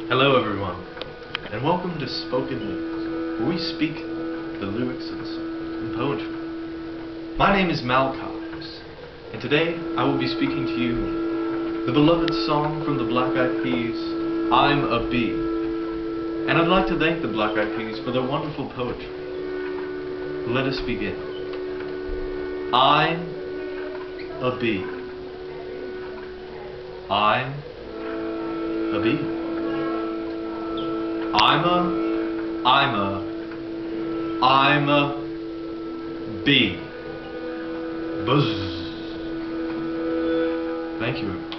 Hello everyone, and welcome to Spoken Lyrics, where we speak the lyrics of a song in poetry. My name is Malachi, and today I will be speaking to you the beloved song from the Black Eyed Peas, I'm a Bee. And I'd like to thank the Black Eyed Peas for their wonderful poetry. Let us begin. I'm a bee. I'm a bee. I'm a bee. Buzz. Thank you.